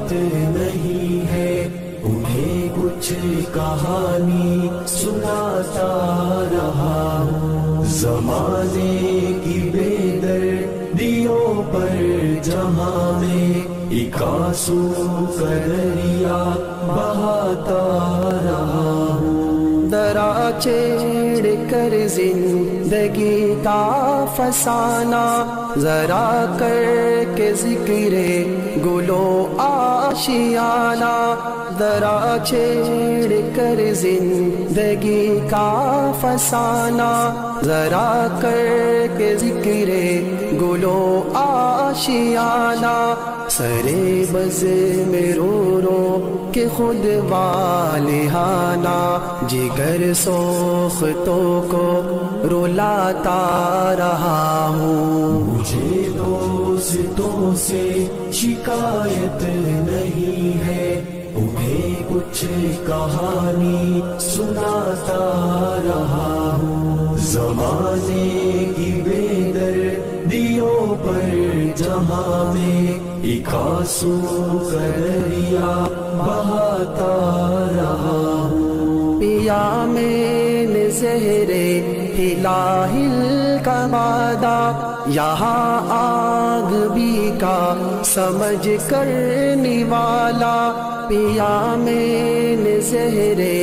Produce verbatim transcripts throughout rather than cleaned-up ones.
شکایت نہیں ہے، انہیں کچھ کہانی سناتا رہا ہوں۔ زمانے کی بے دردیوں پر جہاں میں ایک آنسو کا دریا بہاتا رہا ہوں۔ درا چھیڑ کر زندگی کا فسانہ، ذرا کر کے ذکر گلو آشیانہ، درا چھیڑ کر زندگی کا فسانہ، ذرا کر کے ذکر گلو آشیانہ، سرے بز میں رو رو کہ خود والہانہ، جگر سوختوں کو رلاتا رہا ہوں۔ مجھے دوستوں سے شکایت نہیں ہے، انہیں کچھ کہانی سناتا رہا ہوں۔ زمانے کی بے دردیوں پر جہاں میں ایک آنسو کا دریا بہاتا رہا ہوں۔ پیا میں نے زہرے ہلاہل کا وعدہ، یہاں آگ بھی کا سمجھ کر نوالا، پیا میں نے زہرے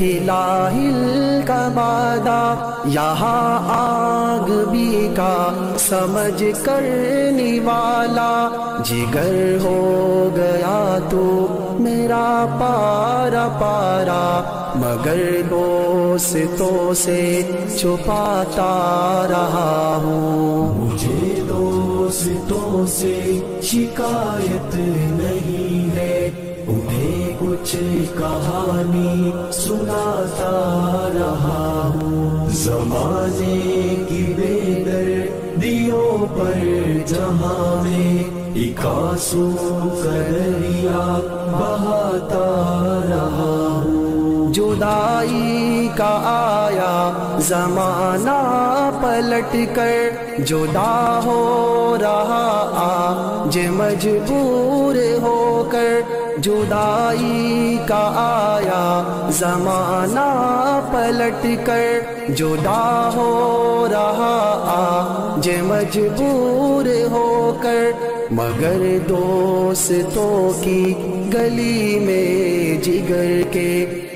ہلاہل کا وعدہ، یہاں آگ بھی کا سمجھ کر نوالا، جگر ہو گیا تو میرا پارا پارا، مگر دوستوں سے چھپاتا رہا ہوں۔ مجھے دوستوں سے شکایت نہیں ہے، انہیں کچھ کہانی سناتا رہا ہوں۔ زمانے کی بے دردیوں پر جہاں میں ایک آنسو کا دریا بہاتا رہا ہوں۔ جدائی کا آیا زمانہ پلٹ کر، جدا ہو رہا آج مجبور ہو کر، جدائی کا آیا زمانہ پلٹ کر، جدا ہو رہا آج مجبور ہو کر، مگر دوستوں کی گلی میں جگر کے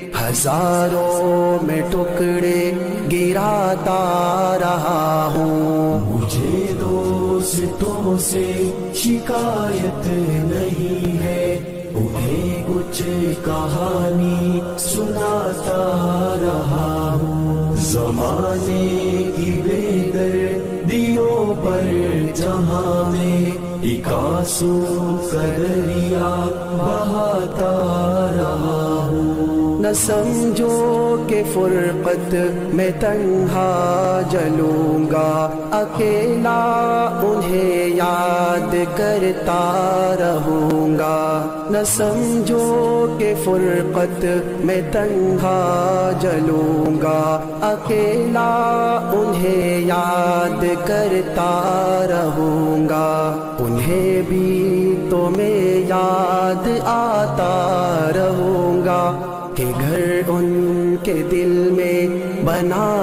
ہزاروں میں ٹکڑے گراتا رہا ہوں۔ مجھے دوستوں سے شکایت نہیں ہے، انہیں کچھ کہانی سناتا رہا ہوں۔ زمانے کی بے دردیوں پر جہاں میں ایک آنسو کا دریا بہاتا رہا ہوں۔ نہ سمجھو کہ فرقت میں تنہا جلوں گا، اکیلا انہیں یاد کرتا رہوں گا، نہ سمجھو کہ فرقت میں تنہا جلوں گا، اکیلا انہیں یاد کرتا رہوں گا، انہیں بھی تو میں یاد آتا رہوں گا، کہ گھر ان کے دل میں بنا